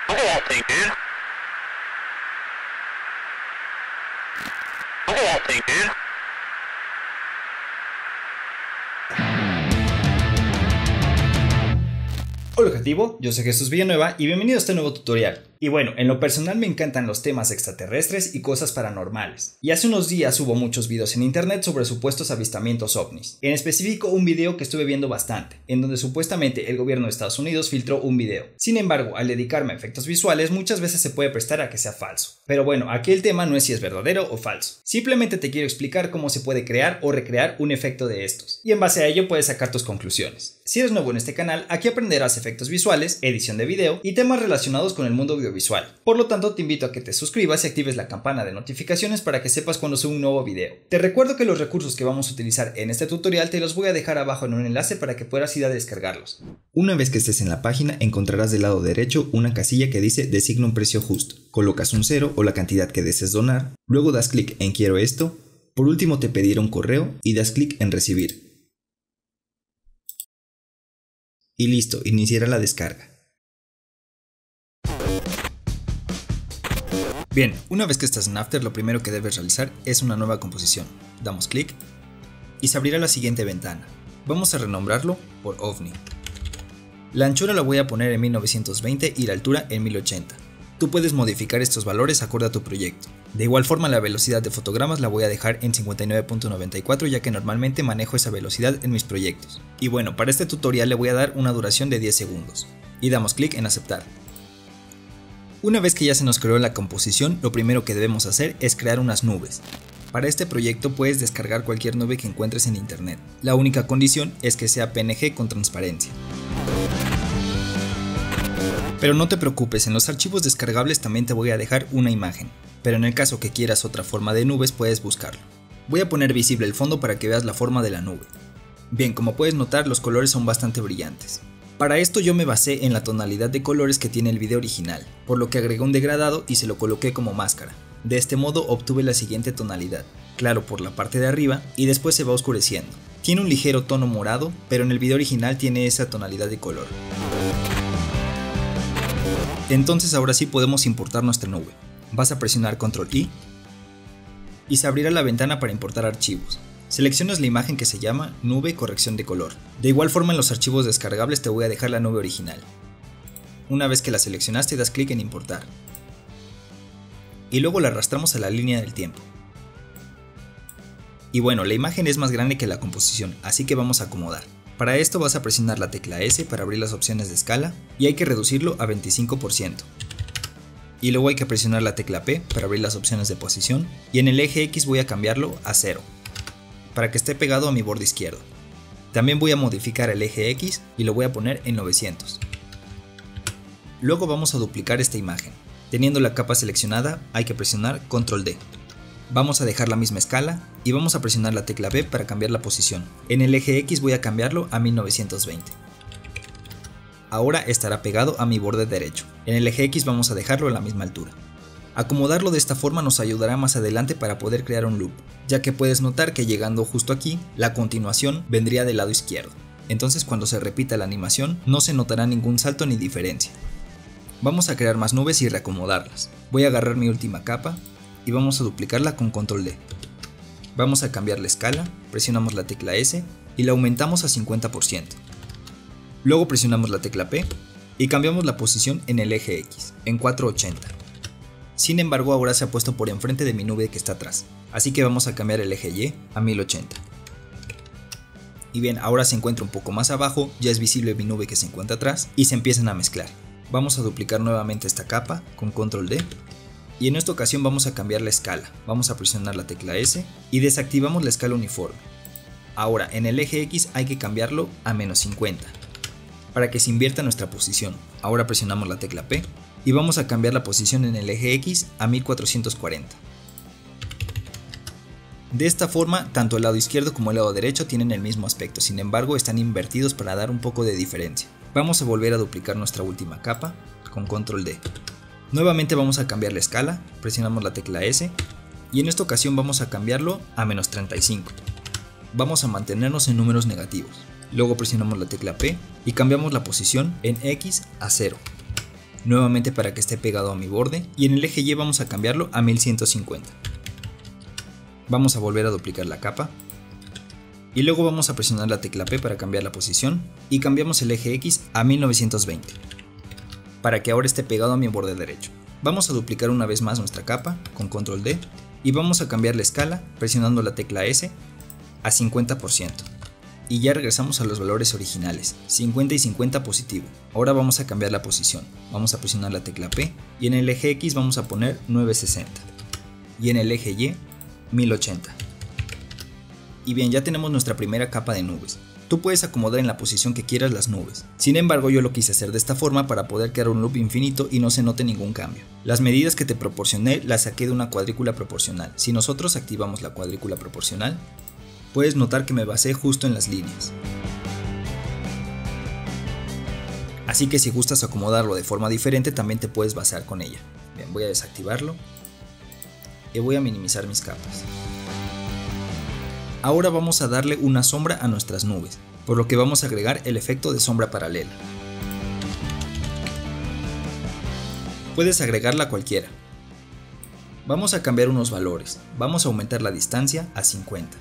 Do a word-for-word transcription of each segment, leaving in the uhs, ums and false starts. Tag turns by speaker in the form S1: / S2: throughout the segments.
S1: Look at that thing, dude. Look at that thing, dude.
S2: Hola objetivo, yo soy Jesús Villanueva y bienvenido a este nuevo tutorial. Y bueno, en lo personal me encantan los temas extraterrestres y cosas paranormales. Y hace unos días hubo muchos videos en internet sobre supuestos avistamientos ovnis. En específico un video que estuve viendo bastante, en donde supuestamente el gobierno de Estados Unidos filtró un video. Sin embargo, al dedicarme a efectos visuales muchas veces se puede prestar a que sea falso. Pero bueno, aquí el tema no es si es verdadero o falso. Simplemente te quiero explicar cómo se puede crear o recrear un efecto de estos. Y en base a ello puedes sacar tus conclusiones. Si eres nuevo en este canal, aquí aprenderás efectos visuales, edición de video y temas relacionados con el mundo audiovisual. Por lo tanto, te invito a que te suscribas y actives la campana de notificaciones para que sepas cuando subo un nuevo video. Te recuerdo que los recursos que vamos a utilizar en este tutorial te los voy a dejar abajo en un enlace para que puedas ir a descargarlos. Una vez que estés en la página, encontrarás del lado derecho una casilla que dice designa un precio justo. Colocas un cero o la cantidad que desees donar, luego das clic en quiero esto, por último te pedirá un correo y das clic en recibir. Y listo, iniciará la descarga. Bien, una vez que estás en After, lo primero que debes realizar es una nueva composición. Damos clic y se abrirá la siguiente ventana. Vamos a renombrarlo por OVNI. La anchura la voy a poner en mil novecientos veinte y la altura en mil ochenta. Tú puedes modificar estos valores acorde a tu proyecto. De igual forma, la velocidad de fotogramas la voy a dejar en cincuenta y nueve punto noventa y cuatro, ya que normalmente manejo esa velocidad en mis proyectos. Y bueno, para este tutorial le voy a dar una duración de diez segundos. Y damos clic en aceptar. Una vez que ya se nos creó la composición, lo primero que debemos hacer es crear unas nubes. Para este proyecto puedes descargar cualquier nube que encuentres en internet. La única condición es que sea P N G con transparencia. Pero no te preocupes, en los archivos descargables también te voy a dejar una imagen, pero en el caso que quieras otra forma de nubes puedes buscarlo. Voy a poner visible el fondo para que veas la forma de la nube. Bien, como puedes notar, los colores son bastante brillantes. Para esto yo me basé en la tonalidad de colores que tiene el video original, por lo que agregué un degradado y se lo coloqué como máscara. De este modo obtuve la siguiente tonalidad, claro por la parte de arriba y después se va oscureciendo. Tiene un ligero tono morado, pero en el video original tiene esa tonalidad de color. Entonces ahora sí podemos importar nuestra nube. Vas a presionar control I y se abrirá la ventana para importar archivos. Seleccionas la imagen que se llama nube corrección de color. De igual forma en los archivos descargables te voy a dejar la nube original. Una vez que la seleccionaste das clic en importar. Y luego la arrastramos a la línea del tiempo. Y bueno, la imagen es más grande que la composición, así que vamos a acomodar. Para esto vas a presionar la tecla S para abrir las opciones de escala y hay que reducirlo a veinticinco por ciento. Y luego hay que presionar la tecla P para abrir las opciones de posición y en el eje X voy a cambiarlo a cero para que esté pegado a mi borde izquierdo. También voy a modificar el eje X y lo voy a poner en novecientos. Luego vamos a duplicar esta imagen. Teniendo la capa seleccionada hay que presionar control D. Vamos a dejar la misma escala y vamos a presionar la tecla B para cambiar la posición. En el eje X voy a cambiarlo a mil novecientos veinte. Ahora estará pegado a mi borde derecho. En el eje X vamos a dejarlo a la misma altura. Acomodarlo de esta forma nos ayudará más adelante para poder crear un loop, ya que puedes notar que llegando justo aquí, la continuación vendría del lado izquierdo. Entonces cuando se repita la animación no se notará ningún salto ni diferencia. Vamos a crear más nubes y reacomodarlas. Voy a agarrar mi última capa y vamos a duplicarla con control D. Vamos a cambiar la escala, presionamos la tecla S y la aumentamos a cincuenta por ciento. Luego presionamos la tecla P y cambiamos la posición en el eje X, en cuatrocientos ochenta. Sin embargo ahora se ha puesto por enfrente de mi nube que está atrás, así que vamos a cambiar el eje Y a mil ochenta. Y bien, ahora se encuentra un poco más abajo, ya es visible mi nube que se encuentra atrás y se empiezan a mezclar. Vamos a duplicar nuevamente esta capa con control D y en esta ocasión vamos a cambiar la escala, vamos a presionar la tecla S y desactivamos la escala uniforme. Ahora en el eje X hay que cambiarlo a menos cincuenta para que se invierta nuestra posición. Ahora presionamos la tecla P y vamos a cambiar la posición en el eje X a mil cuatrocientos cuarenta. De esta forma, tanto el lado izquierdo como el lado derecho tienen el mismo aspecto, sin embargo están invertidos para dar un poco de diferencia. Vamos a volver a duplicar nuestra última capa con control D. Nuevamente vamos a cambiar la escala, presionamos la tecla S y en esta ocasión vamos a cambiarlo a menos treinta y cinco. Vamos a mantenernos en números negativos. Luego presionamos la tecla P y cambiamos la posición en X a cero. nuevamente para que esté pegado a mi borde, y en el eje Y vamos a cambiarlo a mil ciento cincuenta. Vamos a volver a duplicar la capa, y luego vamos a presionar la tecla P para cambiar la posición, y cambiamos el eje X a mil novecientos veinte, para que ahora esté pegado a mi borde derecho. Vamos a duplicar una vez más nuestra capa con control D, y vamos a cambiar la escala presionando la tecla S a cincuenta por ciento. Y ya regresamos a los valores originales, cincuenta y cincuenta positivo. Ahora vamos a cambiar la posición, vamos a presionar la tecla P y en el eje X vamos a poner novecientos sesenta y en el eje Y mil ochenta. Y bien, ya tenemos nuestra primera capa de nubes. Tú puedes acomodar en la posición que quieras las nubes. Sin embargo, yo lo quise hacer de esta forma para poder crear un loop infinito y no se note ningún cambio. Las medidas que te proporcioné las saqué de una cuadrícula proporcional. Si nosotros activamos la cuadrícula proporcional, puedes notar que me basé justo en las líneas. Así que si gustas acomodarlo de forma diferente, también te puedes basar con ella. Bien, voy a desactivarlo y voy a minimizar mis capas. Ahora vamos a darle una sombra a nuestras nubes, por lo que vamos a agregar el efecto de sombra paralela. Puedes agregarla a cualquiera. Vamos a cambiar unos valores, vamos a aumentar la distancia a cincuenta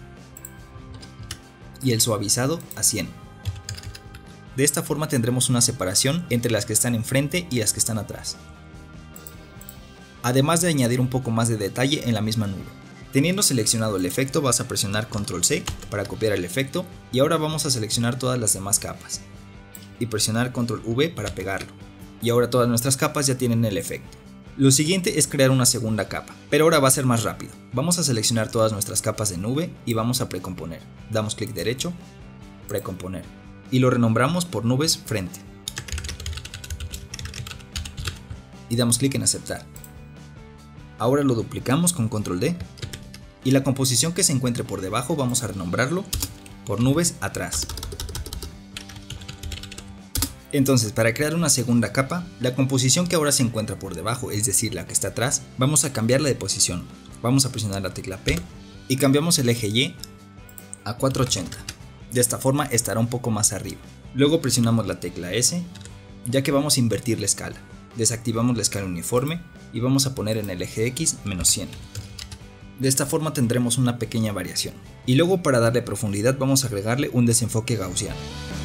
S2: y el suavizado a cien. De esta forma tendremos una separación entre las que están enfrente y las que están atrás. Además de añadir un poco más de detalle en la misma nube. Teniendo seleccionado el efecto, vas a presionar control C para copiar el efecto y ahora vamos a seleccionar todas las demás capas y presionar control V para pegarlo. Y ahora todas nuestras capas ya tienen el efecto. Lo siguiente es crear una segunda capa, pero ahora va a ser más rápido. Vamos a seleccionar todas nuestras capas de nube y vamos a precomponer. Damos clic derecho, precomponer y lo renombramos por nubes frente. Y damos clic en aceptar. Ahora lo duplicamos con control D. Y la composición que se encuentre por debajo vamos a renombrarlo por nubes atrás. Entonces, para crear una segunda capa, la composición que ahora se encuentra por debajo, es decir, la que está atrás, vamos a cambiarla de posición. Vamos a presionar la tecla P y cambiamos el eje Y a cuatrocientos ochenta. De esta forma estará un poco más arriba. Luego presionamos la tecla S, ya que vamos a invertir la escala. Desactivamos la escala uniforme y vamos a poner en el eje X menos cien. De esta forma tendremos una pequeña variación. Y luego, para darle profundidad, vamos a agregarle un desenfoque gaussiano.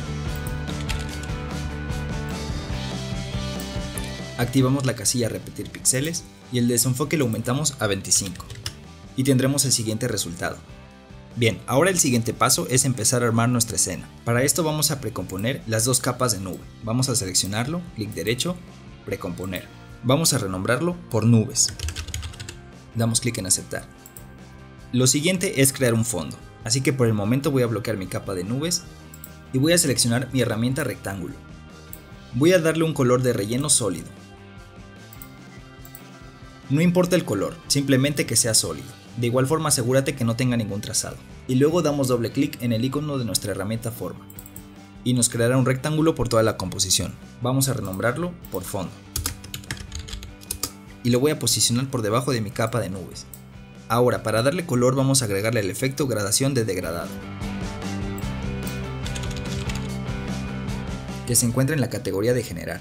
S2: Activamos la casilla repetir píxeles y el desenfoque lo aumentamos a veinticinco. Y tendremos el siguiente resultado. Bien, ahora el siguiente paso es empezar a armar nuestra escena. Para esto vamos a precomponer las dos capas de nube. Vamos a seleccionarlo, clic derecho, precomponer. Vamos a renombrarlo por nubes. Damos clic en aceptar. Lo siguiente es crear un fondo, así que por el momento voy a bloquear mi capa de nubes y voy a seleccionar mi herramienta rectángulo. Voy a darle un color de relleno sólido. No importa el color, simplemente que sea sólido. De igual forma asegúrate que no tenga ningún trazado. Y luego damos doble clic en el icono de nuestra herramienta forma. Y nos creará un rectángulo por toda la composición. Vamos a renombrarlo por fondo. Y lo voy a posicionar por debajo de mi capa de nubes. Ahora, para darle color vamos a agregarle el efecto gradación de degradado, que se encuentra en la categoría de generar.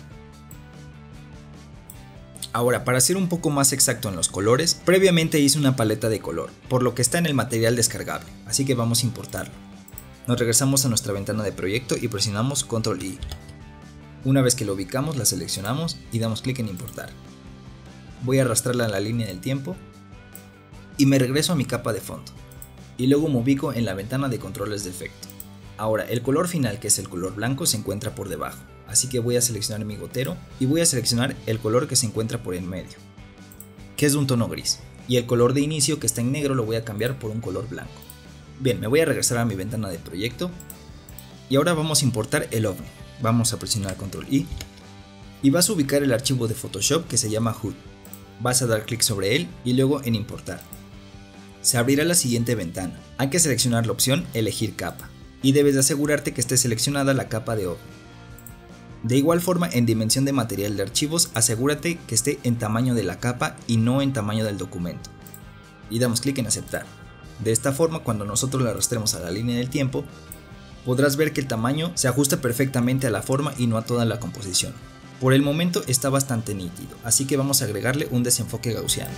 S2: Ahora, para ser un poco más exacto en los colores, previamente hice una paleta de color, por lo que está en el material descargable, así que vamos a importarlo. Nos regresamos a nuestra ventana de proyecto y presionamos control I. Una vez que lo ubicamos, la seleccionamos y damos clic en importar. Voy a arrastrarla a la línea del tiempo y me regreso a mi capa de fondo. Y luego me ubico en la ventana de controles de efecto. Ahora, el color final, que es el color blanco, se encuentra por debajo. Así que voy a seleccionar mi gotero y voy a seleccionar el color que se encuentra por en medio, que es de un tono gris. Y el color de inicio, que está en negro, lo voy a cambiar por un color blanco. Bien, me voy a regresar a mi ventana de proyecto. Y ahora vamos a importar el ovni. Vamos a presionar control I. Y vas a ubicar el archivo de Photoshop que se llama H U D. Vas a dar clic sobre él y luego en importar. Se abrirá la siguiente ventana. Hay que seleccionar la opción elegir capa. Y debes de asegurarte que esté seleccionada la capa de ovni. De igual forma, en dimensión de material de archivos, asegúrate que esté en tamaño de la capa y no en tamaño del documento. Y damos clic en aceptar. De esta forma, cuando nosotros la arrastremos a la línea del tiempo, podrás ver que el tamaño se ajusta perfectamente a la forma y no a toda la composición. Por el momento está bastante nítido, así que vamos a agregarle un desenfoque gaussiano.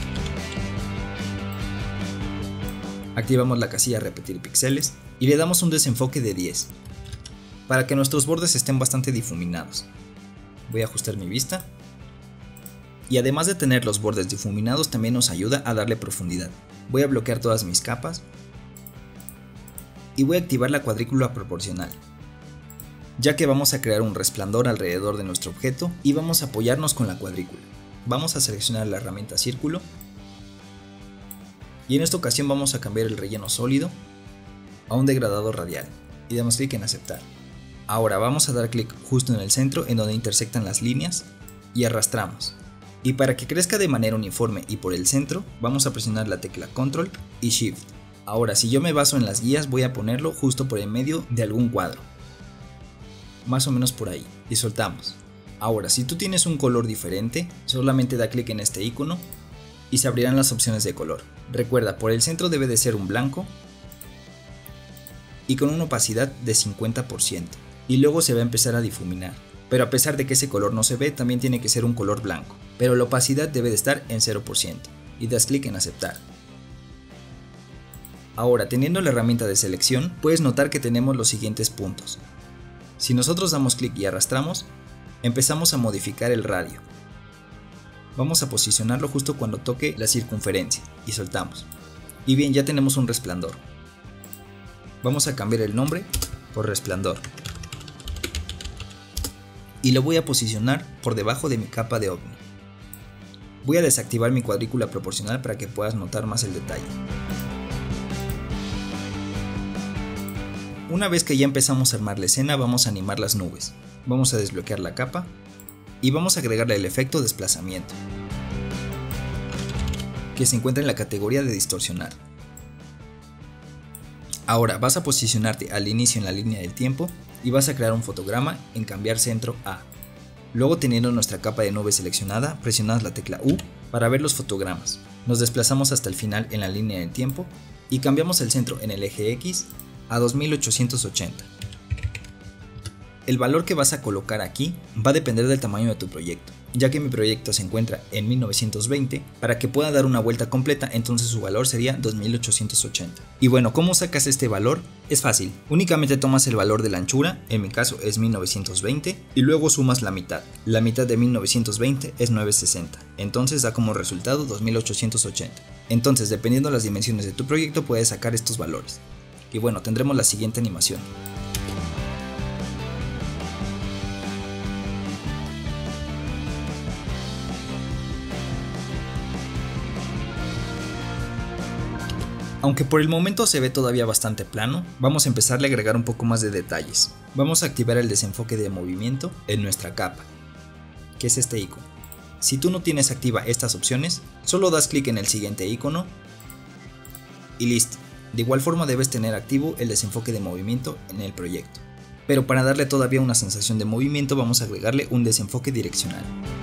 S2: Activamos la casilla repetir píxeles y le damos un desenfoque de diez, para que nuestros bordes estén bastante difuminados. Voy a ajustar mi vista. Y además de tener los bordes difuminados, también nos ayuda a darle profundidad. Voy a bloquear todas mis capas y voy a activar la cuadrícula proporcional, ya que vamos a crear un resplandor alrededor de nuestro objeto y vamos a apoyarnos con la cuadrícula. Vamos a seleccionar la herramienta círculo y en esta ocasión vamos a cambiar el relleno sólido a un degradado radial y damos clic en aceptar. Ahora vamos a dar clic justo en el centro en donde intersectan las líneas y arrastramos. Y para que crezca de manera uniforme y por el centro, vamos a presionar la tecla control y shift. Ahora, si yo me baso en las guías, voy a ponerlo justo por en medio de algún cuadro. Más o menos por ahí. Y soltamos. Ahora, si tú tienes un color diferente, solamente da clic en este icono y se abrirán las opciones de color. Recuerda, por el centro debe de ser un blanco y con una opacidad de cincuenta por ciento. Y luego se va a empezar a difuminar. Pero a pesar de que ese color no se ve, también tiene que ser un color blanco. Pero la opacidad debe de estar en cero por ciento. Y das clic en aceptar. Ahora, teniendo la herramienta de selección, puedes notar que tenemos los siguientes puntos. Si nosotros damos clic y arrastramos, empezamos a modificar el radio. Vamos a posicionarlo justo cuando toque la circunferencia y soltamos. Y bien, ya tenemos un resplandor. Vamos a cambiar el nombre por resplandor. Y lo voy a posicionar por debajo de mi capa de ovni. Voy a desactivar mi cuadrícula proporcional para que puedas notar más el detalle. Una vez que ya empezamos a armar la escena, vamos a animar las nubes. Vamos a desbloquear la capa y vamos a agregarle el efecto desplazamiento, que se encuentra en la categoría de distorsionar. Ahora vas a posicionarte al inicio en la línea del tiempo y vas a crear un fotograma en cambiar centro a. Luego, teniendo nuestra capa de nube seleccionada, presionamos la tecla U para ver los fotogramas. Nos desplazamos hasta el final en la línea del tiempo y cambiamos el centro en el eje X a dos mil ochocientos ochenta. El valor que vas a colocar aquí va a depender del tamaño de tu proyecto, ya que mi proyecto se encuentra en mil novecientos veinte, para que pueda dar una vuelta completa, entonces su valor sería dos mil ochocientos ochenta. Y bueno, ¿cómo sacas este valor? Es fácil, únicamente tomas el valor de la anchura, en mi caso es mil novecientos veinte, y luego sumas la mitad. La mitad de mil novecientos veinte es novecientos sesenta, entonces da como resultado dos mil ochocientos ochenta. Entonces, dependiendo de las dimensiones de tu proyecto, puedes sacar estos valores. Y bueno, tendremos la siguiente animación. Aunque por el momento se ve todavía bastante plano, vamos a empezarle a agregar un poco más de detalles. Vamos a activar el desenfoque de movimiento en nuestra capa, que es este icono. Si tú no tienes activa estas opciones, solo das clic en el siguiente icono y listo. De igual forma debes tener activo el desenfoque de movimiento en el proyecto. Pero para darle todavía una sensación de movimiento vamos a agregarle un desenfoque direccional.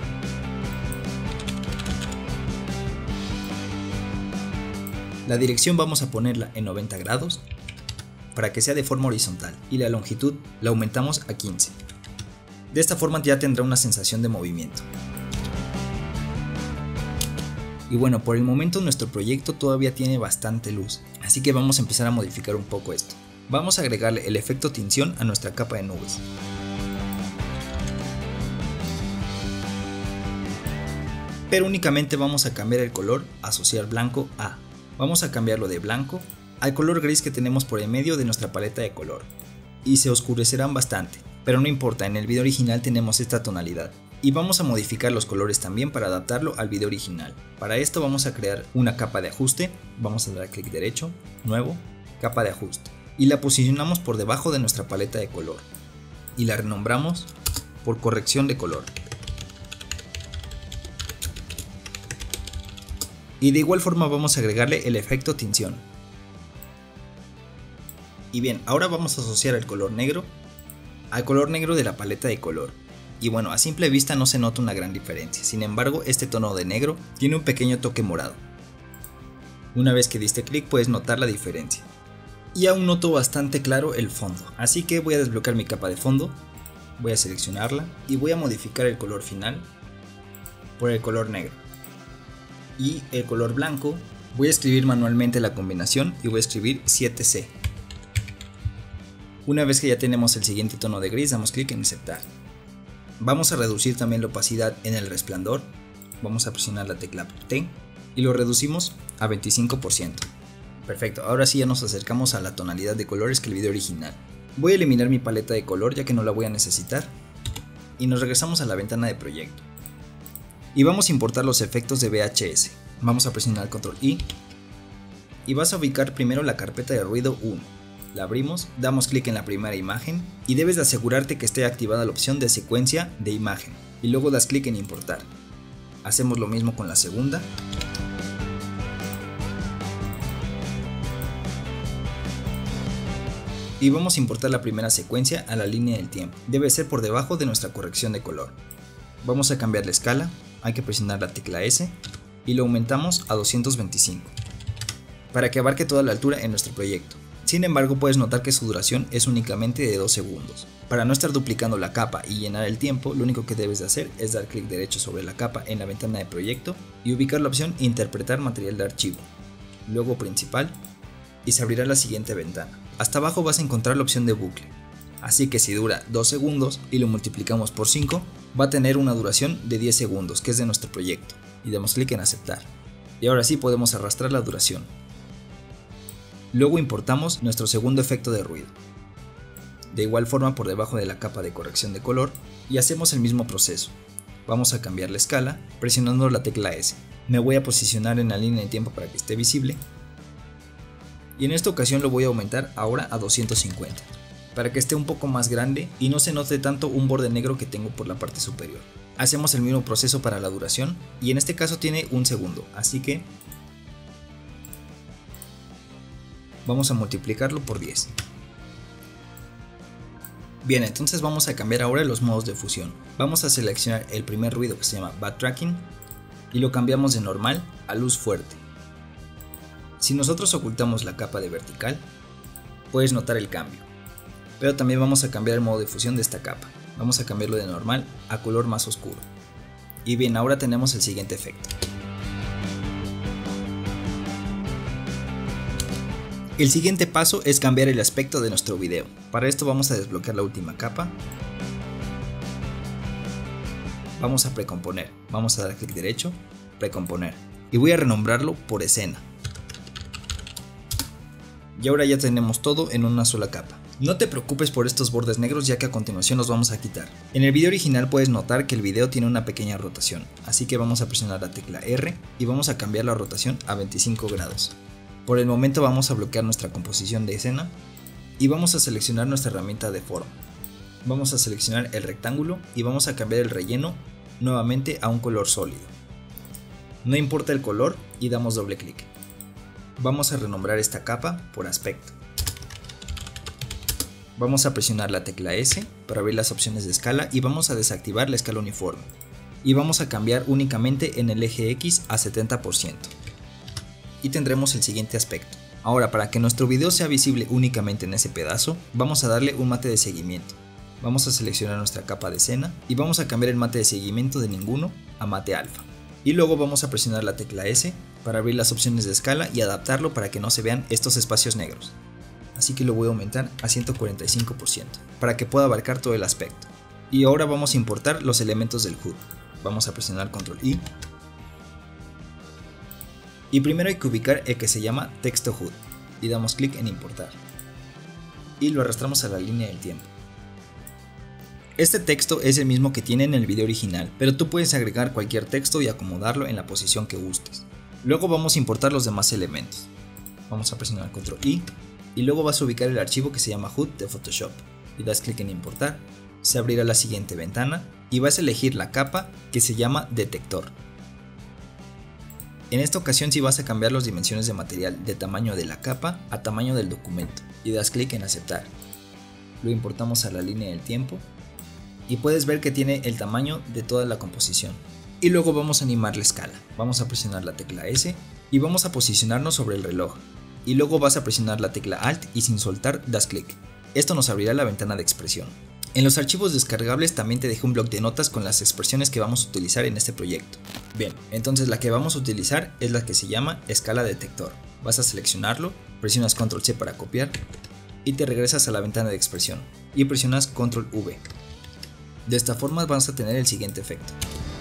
S2: La dirección vamos a ponerla en noventa grados para que sea de forma horizontal y la longitud la aumentamos a quince. De esta forma ya tendrá una sensación de movimiento. Y bueno, por el momento nuestro proyecto todavía tiene bastante luz, así que vamos a empezar a modificar un poco esto. Vamos a agregarle el efecto tinción a nuestra capa de nubes. Pero únicamente vamos a cambiar el color, asociar blanco a. Vamos a cambiarlo de blanco al color gris que tenemos por el medio de nuestra paleta de color. Y se oscurecerán bastante, pero no importa, en el video original tenemos esta tonalidad. Y vamos a modificar los colores también para adaptarlo al video original. Para esto vamos a crear una capa de ajuste, vamos a dar clic derecho, nuevo, capa de ajuste. Y la posicionamos por debajo de nuestra paleta de color. Y la renombramos por corrección de color. Y de igual forma vamos a agregarle el efecto tinción. Y bien, ahora vamos a asociar el color negro al color negro de la paleta de color. Y bueno, a simple vista no se nota una gran diferencia, sin embargo este tono de negro tiene un pequeño toque morado. Una vez que diste clic puedes notar la diferencia. Y aún noto bastante claro el fondo, así que voy a desbloquear mi capa de fondo. voy a seleccionarla y voy a modificar el color final por el color negro. Y el color blanco, voy a escribir manualmente la combinación y voy a escribir siete C. Una vez que ya tenemos el siguiente tono de gris, damos clic en aceptar. Vamos a reducir también la opacidad en el resplandor. Vamos a presionar la tecla T y lo reducimos a veinticinco por ciento. Perfecto, ahora sí ya nos acercamos a la tonalidad de colores que el video original. Voy a eliminar mi paleta de color ya que no la voy a necesitar. Y nos regresamos a la ventana de proyecto. Y vamos a importar los efectos de V H S. Vamos a presionar control I. Y vas a ubicar primero la carpeta de ruido uno. La abrimos, damos clic en la primera imagen y debes de asegurarte que esté activada la opción de secuencia de imagen. Y luego das clic en importar. Hacemos lo mismo con la segunda. Y vamos a importar la primera secuencia a la línea del tiempo. Debe ser por debajo de nuestra corrección de color. Vamos a cambiar la escala, hay que presionar la tecla S y lo aumentamos a doscientos veinticinco para que abarque toda la altura en nuestro proyecto. Sin embargo, puedes notar que su duración es únicamente de dos segundos. Para no estar duplicando la capa y llenar el tiempo, lo único que debes de hacer es dar clic derecho sobre la capa en la ventana de proyecto y ubicar la opción Interpretar material de archivo, luego Principal, y se abrirá la siguiente ventana. Hasta abajo vas a encontrar la opción de bucle, así que si dura dos segundos y lo multiplicamos por cinco, va a tener una duración de diez segundos, que es de nuestro proyecto, y damos clic en aceptar. Y ahora sí podemos arrastrar la duración. Luego importamos nuestro segundo efecto de ruido, de igual forma por debajo de la capa de corrección de color, y hacemos el mismo proceso. Vamos a cambiar la escala presionando la tecla S. Me voy a posicionar en la línea de tiempo para que esté visible, y en esta ocasión lo voy a aumentar ahora a doscientos cincuenta, para que esté un poco más grande y no se note tanto un borde negro que tengo por la parte superior. Hacemos el mismo proceso para la duración, y en este caso tiene un segundo, así que vamos a multiplicarlo por diez. Bien, entonces vamos a cambiar ahora los modos de fusión. Vamos a seleccionar el primer ruido que se llama Backtracking y lo cambiamos de normal a luz fuerte. Si nosotros ocultamos la capa de vertical, puedes notar el cambio. Pero también vamos a cambiar el modo de fusión de esta capa. Vamos a cambiarlo de normal a color más oscuro. Y bien, ahora tenemos el siguiente efecto. El siguiente paso es cambiar el aspecto de nuestro video. Para esto vamos a desbloquear la última capa. Vamos a precomponer. Vamos a dar clic derecho, precomponer. Y voy a renombrarlo por escena. Y ahora ya tenemos todo en una sola capa. No te preocupes por estos bordes negros ya que a continuación los vamos a quitar. En el video original puedes notar que el video tiene una pequeña rotación, así que vamos a presionar la tecla R y vamos a cambiar la rotación a veinticinco grados. Por el momento vamos a bloquear nuestra composición de escena y vamos a seleccionar nuestra herramienta de forma. Vamos a seleccionar el rectángulo y vamos a cambiar el relleno nuevamente a un color sólido. No importa el color y damos doble clic. Vamos a renombrar esta capa por aspecto. Vamos a presionar la tecla S para abrir las opciones de escala y vamos a desactivar la escala uniforme. Y vamos a cambiar únicamente en el eje X a setenta por ciento. Y tendremos el siguiente aspecto. Ahora, para que nuestro video sea visible únicamente en ese pedazo, vamos a darle un mate de seguimiento. Vamos a seleccionar nuestra capa de escena y vamos a cambiar el mate de seguimiento de ninguno a mate alfa. Y luego vamos a presionar la tecla S para abrir las opciones de escala y adaptarlo para que no se vean estos espacios negros. Así que lo voy a aumentar a ciento cuarenta y cinco por ciento para que pueda abarcar todo el aspecto. Y ahora vamos a importar los elementos del H U D. Vamos a presionar control I. Y primero hay que ubicar el que se llama texto H U D y damos clic en importar. Y lo arrastramos a la línea del tiempo. Este texto es el mismo que tiene en el video original, pero tú puedes agregar cualquier texto y acomodarlo en la posición que gustes. Luego vamos a importar los demás elementos. Vamos a presionar control I y luego vas a ubicar el archivo que se llama H U D de Photoshop y das clic en importar. Se abrirá la siguiente ventana y vas a elegir la capa que se llama detector. En esta ocasión sí vas a cambiar las dimensiones de material de tamaño de la capa a tamaño del documento y das clic en aceptar. Lo importamos a la línea del tiempo y puedes ver que tiene el tamaño de toda la composición. Y luego vamos a animar la escala. Vamos a presionar la tecla S y vamos a posicionarnos sobre el reloj. Y luego vas a presionar la tecla Alt y sin soltar das clic. Esto nos abrirá la ventana de expresión. En los archivos descargables también te dejé un bloc de notas con las expresiones que vamos a utilizar en este proyecto. Bien, entonces la que vamos a utilizar es la que se llama escala detector. Vas a seleccionarlo, presionas control ce para copiar y te regresas a la ventana de expresión y presionas control ve. De esta forma vas a tener el siguiente efecto.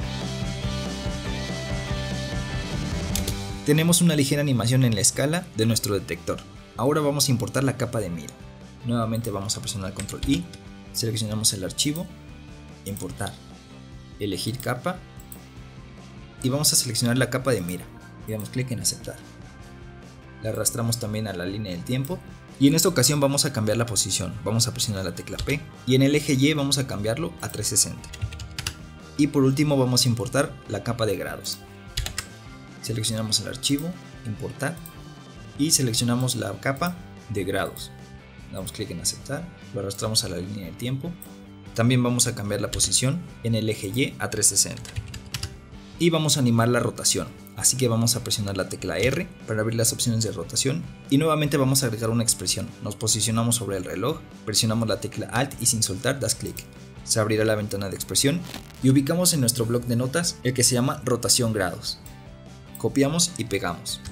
S2: Tenemos una ligera animación en la escala de nuestro detector. Ahora vamos a importar la capa de mira. Nuevamente vamos a presionar control i, seleccionamos el archivo, importar, elegir capa y vamos a seleccionar la capa de mira y damos clic en aceptar. La arrastramos también a la línea del tiempo y en esta ocasión vamos a cambiar la posición. Vamos a presionar la tecla P y en el eje Y vamos a cambiarlo a trescientos sesenta. Y por último vamos a importar la capa de grados. Seleccionamos el archivo, importar y seleccionamos la capa de grados. Damos clic en aceptar, lo arrastramos a la línea del tiempo. También vamos a cambiar la posición en el eje Y a trescientos sesenta. Y vamos a animar la rotación, así que vamos a presionar la tecla R para abrir las opciones de rotación y nuevamente vamos a agregar una expresión. Nos posicionamos sobre el reloj, presionamos la tecla Alt y sin soltar das clic. Se abrirá la ventana de expresión y ubicamos en nuestro bloc de notas el que se llama rotación grados. Copiamos y pegamos.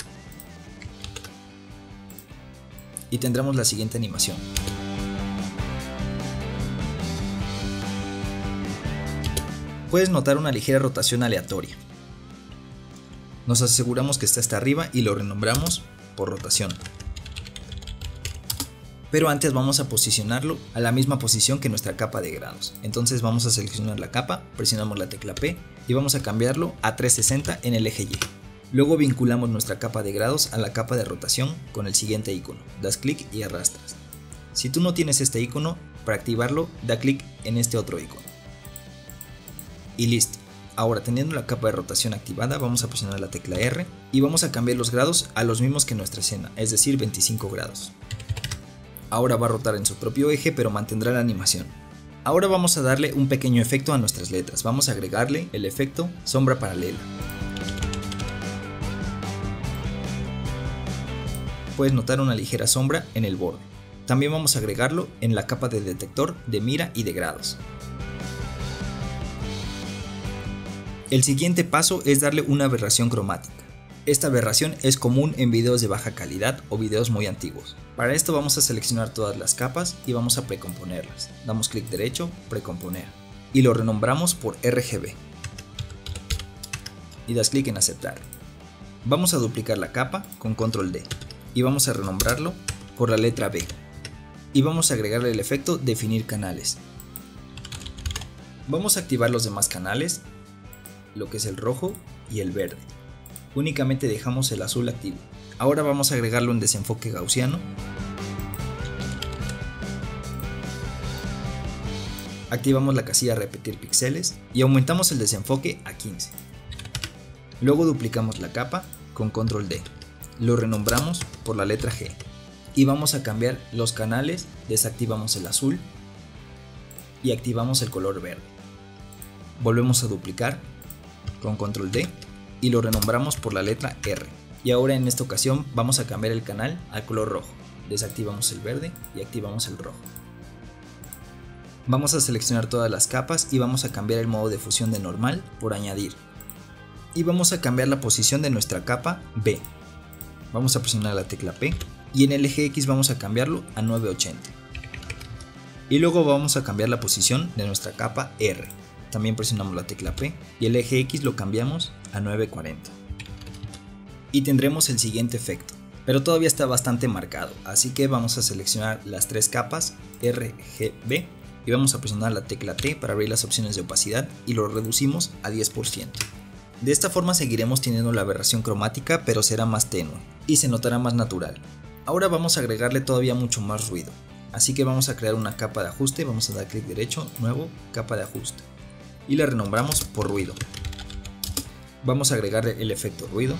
S2: Y tendremos la siguiente animación. Puedes notar una ligera rotación aleatoria. Nos aseguramos que está hasta arriba y lo renombramos por rotación. Pero antes vamos a posicionarlo a la misma posición que nuestra capa de grados. Entonces vamos a seleccionar la capa, presionamos la tecla P y vamos a cambiarlo a trescientos sesenta en el eje Y. Luego vinculamos nuestra capa de grados a la capa de rotación con el siguiente icono. Das clic y arrastras. Si tú no tienes este icono, para activarlo da clic en este otro icono. Y listo. Ahora, teniendo la capa de rotación activada, vamos a presionar la tecla R y vamos a cambiar los grados a los mismos que nuestra escena, es decir, veinticinco grados. Ahora va a rotar en su propio eje, pero mantendrá la animación. Ahora vamos a darle un pequeño efecto a nuestras letras. Vamos a agregarle el efecto sombra paralela. Puedes notar una ligera sombra en el borde. También vamos a agregarlo en la capa de detector de mira y de grados. El siguiente paso es darle una aberración cromática. Esta aberración es común en videos de baja calidad o videos muy antiguos. Para esto vamos a seleccionar todas las capas y vamos a precomponerlas. Damos clic derecho, precomponer y lo renombramos por R G B. Y das clic en aceptar. Vamos a duplicar la capa con control D y vamos a renombrarlo por la letra B. Y vamos a agregarle el efecto definir canales. Vamos a activar los demás canales, lo que es el rojo y el verde. Únicamente dejamos el azul activo. Ahora vamos a agregarle un desenfoque gaussiano. Activamos la casilla repetir píxeles y aumentamos el desenfoque a quince. Luego duplicamos la capa con control D. Lo renombramos por la letra G. Y vamos a cambiar los canales, desactivamos el azul y activamos el color verde. Volvemos a duplicar con control D y lo renombramos por la letra R. Y ahora en esta ocasión vamos a cambiar el canal al color rojo. Desactivamos el verde y activamos el rojo. Vamos a seleccionar todas las capas y vamos a cambiar el modo de fusión de normal por añadir. Y vamos a cambiar la posición de nuestra capa B. Vamos a presionar la tecla P y en el eje X vamos a cambiarlo a novecientos ochenta. Y luego vamos a cambiar la posición de nuestra capa R. También presionamos la tecla P y el eje X lo cambiamos a novecientos cuarenta. Y tendremos el siguiente efecto, pero todavía está bastante marcado, así que vamos a seleccionar las tres capas R G B y vamos a presionar la tecla T para abrir las opciones de opacidad y lo reducimos a diez por ciento. De esta forma seguiremos teniendo la aberración cromática, pero será más tenue y se notará más natural. Ahora vamos a agregarle todavía mucho más ruido, así que vamos a crear una capa de ajuste, vamos a dar clic derecho, nuevo, capa de ajuste y la renombramos por ruido. Vamos a agregarle el efecto ruido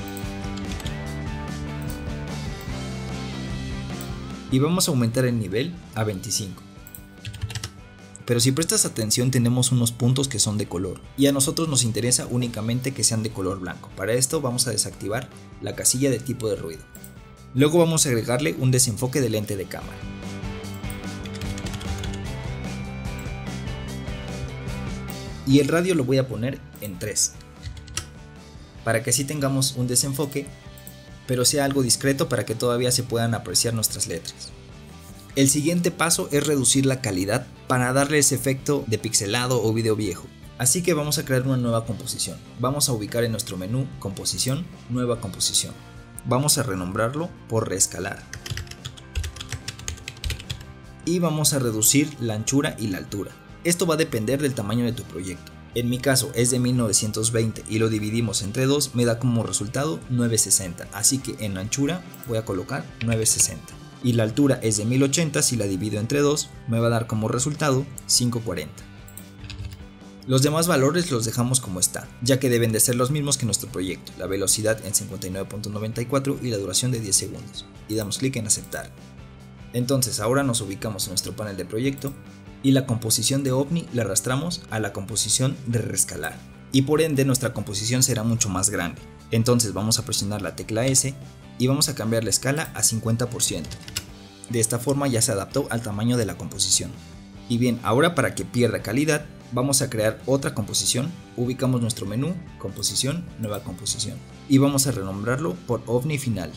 S2: y vamos a aumentar el nivel a veinticinco. Pero si prestas atención tenemos unos puntos que son de color y a nosotros nos interesa únicamente que sean de color blanco. Para esto vamos a desactivar la casilla de tipo de ruido. Luego vamos a agregarle un desenfoque de lente de cámara. y el radio lo voy a poner en tres, para que así tengamos un desenfoque, pero sea algo discreto para que todavía se puedan apreciar nuestras letras. El siguiente paso es reducir la calidad para darle ese efecto de pixelado o video viejo. Así que vamos a crear una nueva composición. Vamos a ubicar en nuestro menú Composición, Nueva Composición. Vamos a renombrarlo por Reescalar. Y vamos a reducir la anchura y la altura. Esto va a depender del tamaño de tu proyecto. En mi caso es de mil novecientos veinte y lo dividimos entre dos, me da como resultado novecientos sesenta. Así que en la anchura voy a colocar novecientos sesenta. Y la altura es de mil ochenta, si la divido entre dos, me va a dar como resultado quinientos cuarenta. Los demás valores los dejamos como está, ya que deben de ser los mismos que nuestro proyecto, la velocidad en cincuenta y nueve punto noventa y cuatro y la duración de diez segundos, y damos clic en aceptar. Entonces ahora nos ubicamos en nuestro panel de proyecto, y la composición de OVNI la arrastramos a la composición de Reescalar, y por ende nuestra composición será mucho más grande. Entonces vamos a presionar la tecla S, y vamos a cambiar la escala a cincuenta por ciento. De esta forma ya se adaptó al tamaño de la composición. Y bien, ahora para que pierda calidad, vamos a crear otra composición, ubicamos nuestro menú, composición, nueva composición, y vamos a renombrarlo por OVNI Final.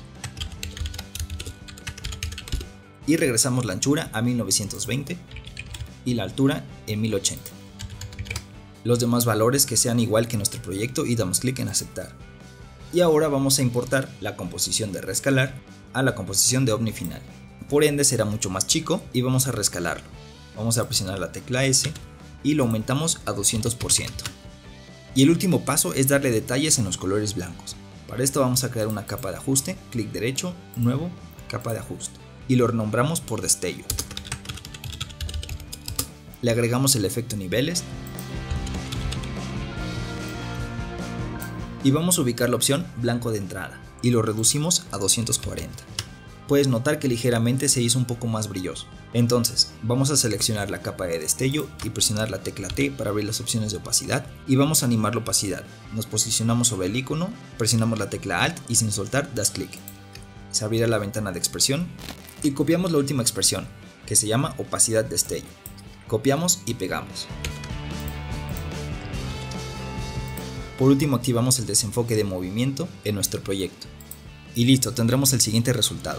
S2: Y regresamos la anchura a mil novecientos veinte y la altura en mil ochenta. Los demás valores que sean igual que nuestro proyecto y damos clic en aceptar. Y ahora vamos a importar la composición de Reescalar a la composición de OVNI Final. Por ende será mucho más chico y vamos a reescalarlo. Vamos a presionar la tecla S y lo aumentamos a doscientos por ciento. Y el último paso es darle detalles en los colores blancos. Para esto vamos a crear una capa de ajuste, clic derecho, nuevo, capa de ajuste, y lo renombramos por destello. Le agregamos el efecto niveles y vamos a ubicar la opción blanco de entrada y lo reducimos a doscientos cuarenta. Puedes notar que ligeramente se hizo un poco más brilloso. Entonces vamos a seleccionar la capa de destello y presionar la tecla T para abrir las opciones de opacidad y vamos a animar la opacidad. Nos posicionamos sobre el icono, presionamos la tecla Alt y sin soltar das clic. Se abrirá la ventana de expresión y copiamos la última expresión, que se llama opacidad destello. Copiamos y pegamos. Por último activamos el desenfoque de movimiento en nuestro proyecto. Y listo, tendremos el siguiente resultado.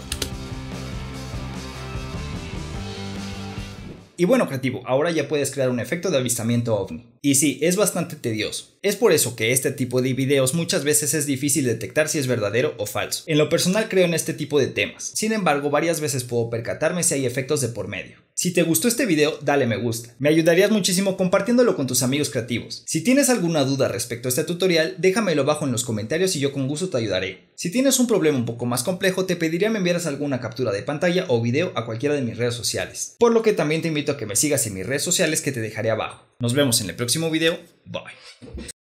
S2: Y bueno, creativo, ahora ya puedes crear un efecto de avistamiento OVNI. Y sí, es bastante tedioso. Es por eso que este tipo de videos muchas veces es difícil detectar si es verdadero o falso. En lo personal creo en este tipo de temas. Sin embargo, varias veces puedo percatarme si hay efectos de por medio. Si te gustó este video, dale me gusta. Me ayudarías muchísimo compartiéndolo con tus amigos creativos. Si tienes alguna duda respecto a este tutorial, déjamelo abajo en los comentarios y yo con gusto te ayudaré. Si tienes un problema un poco más complejo, te pediría me enviaras alguna captura de pantalla o video a cualquiera de mis redes sociales. Por lo que también te invito a que me sigas en mis redes sociales que te dejaré abajo. Nos vemos en el próximo video. Bye.